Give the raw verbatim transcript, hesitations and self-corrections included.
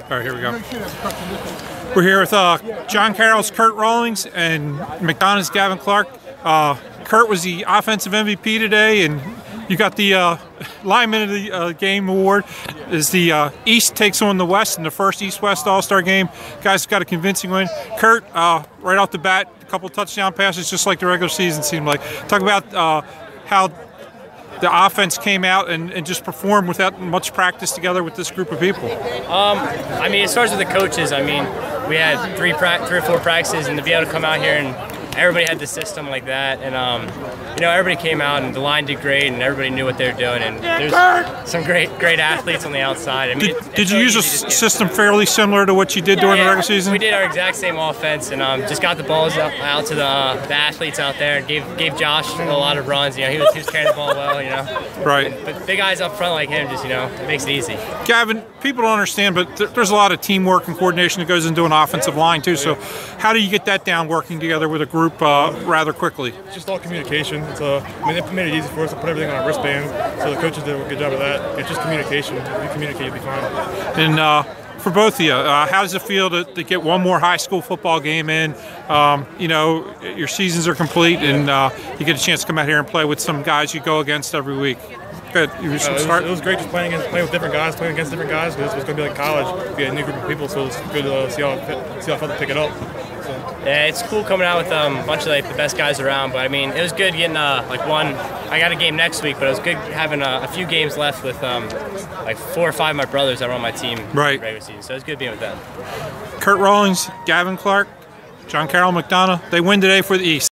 All right, here we go. We're here with uh, John Carroll's Kurt Rawlings and McDonough's Gavin Clark. Uh, Kurt was the offensive M V P today, and you got the uh, lineman of the uh, game award. As the uh, East takes on the West in the first East-West All-Star game. Guys got a convincing win. Kurt, uh, right off the bat, a couple touchdown passes, just like the regular season seemed like. Talk about uh, how the offense came out and, and just performed without much practice together with this group of people. Um, I mean, it starts with the coaches. I mean, we had three, pra three or four practices, and to be able to come out here and everybody had the system like that, and um, you know, everybody came out and the line did great, and everybody knew what they were doing, and there's some great, great athletes on the outside. I mean, did, it's, it's did you really use a system fairly similar to what you did yeah, during yeah. the regular season? We did our exact same offense, and um, just got the balls out, out to the, uh, the athletes out there, and gave gave Josh a lot of runs. You know, he was he was carrying the ball well. You know, right. And, but big guys up front like him, just you know, it makes it easy. Gavin, people don't understand, but th there's a lot of teamwork and coordination that goes into an offensive line too. So, how do you get that down working together with a group uh, rather quickly? It's just all communication. It's uh, I mean, they made it easy for us to put everything on our wristband, so the coaches did a good job of that. It's just communication. If you communicate, you'll be fine. And uh, for both of you, uh, how does it feel to, to get one more high school football game in? Um, you know, your seasons are complete, and uh, you get a chance to come out here and play with some guys you go against every week. Good. You uh, it, was, it was great just playing against, playing with different guys, playing against different guys, because it was going to be like college. We had a new group of people, so it was good to uh, see how it fit, see how it felt to pick it up. So. Yeah, it's cool coming out with um, a bunch of like the best guys around. But I mean, it was good getting uh, like one. I got a game next week, but it was good having uh, a few games left with um, like four or five of my brothers that were on my team. Right. Regular season, so it was good being with them. Kurt Rawlings, Gavin Clark, John Carroll, McDonough. They win today for the East.